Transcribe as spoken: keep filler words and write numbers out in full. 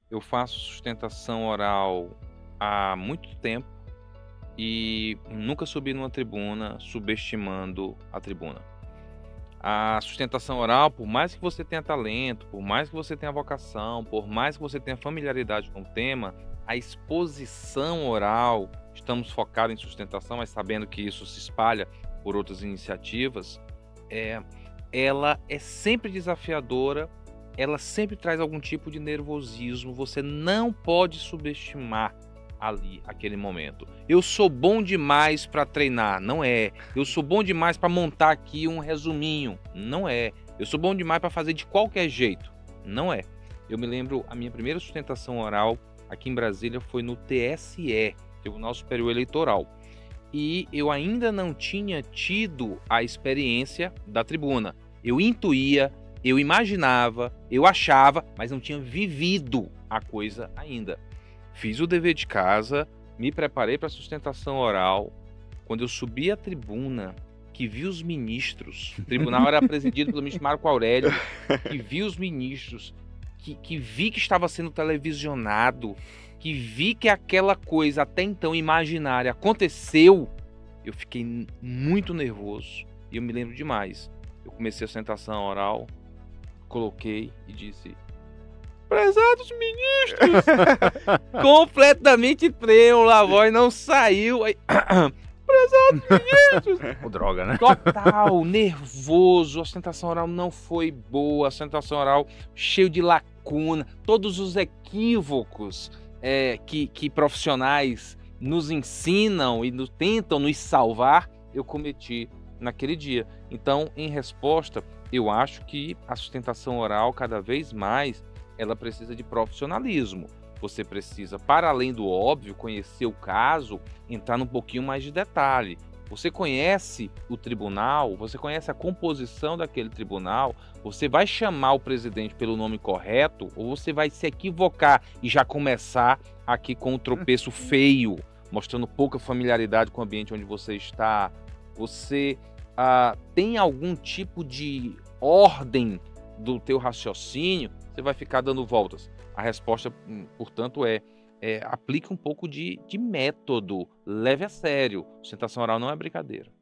Eu faço sustentação oral há muito tempo e nunca subi numa tribuna subestimando a tribuna. A sustentação oral, por mais que você tenha talento, por mais que você tenha vocação, por mais que você tenha familiaridade com o tema, a exposição oral, estamos focados em sustentação, mas sabendo que isso se espalha por outras iniciativas, é, ela é sempre desafiadora, ela sempre traz algum tipo de nervosismo, você não pode subestimar ali, aquele momento. Eu sou bom demais para treinar, não é. Eu sou bom demais para montar aqui um resuminho, não é. Eu sou bom demais para fazer de qualquer jeito, não é. Eu me lembro, a minha primeira sustentação oral aqui em Brasília foi no T S E, Tribunal Superior Eleitoral. E eu ainda não tinha tido a experiência da tribuna. Eu intuía, eu imaginava, eu achava, mas não tinha vivido a coisa ainda. Fiz o dever de casa, me preparei para a sustentação oral. Quando eu subi à tribuna, que vi os ministros, o tribunal era presidido pelo ministro Marco Aurélio, que vi os ministros, que, que vi que estava sendo televisionado, que vi que aquela coisa até então imaginária aconteceu, eu fiquei muito nervoso e eu me lembro demais. Eu comecei a sustentação oral, coloquei e disse: prezados ministros, completamente trêmula, a voz não saiu. Aí, prezados ministros, O droga, né? total, nervoso, a sustentação oral não foi boa, a sustentação oral cheio de lacuna, todos os equívocos é, que, que profissionais nos ensinam e nos, tentam nos salvar, eu cometi naquele dia. Então, em resposta, eu acho que a sustentação oral, cada vez mais, ela precisa de profissionalismo. Você precisa, para além do óbvio, conhecer o caso, entrar num pouquinho mais de detalhe. Você conhece o tribunal, você conhece a composição daquele tribunal, você vai chamar o presidente pelo nome correto ou você vai se equivocar e já começar aqui com um tropeço feio, mostrando pouca familiaridade com o ambiente onde você está. Você ah, tem algum tipo de ordem do teu raciocínio, você vai ficar dando voltas. A resposta, portanto, é, é aplique um pouco de, de método, leve a sério. Sustentação oral não é brincadeira.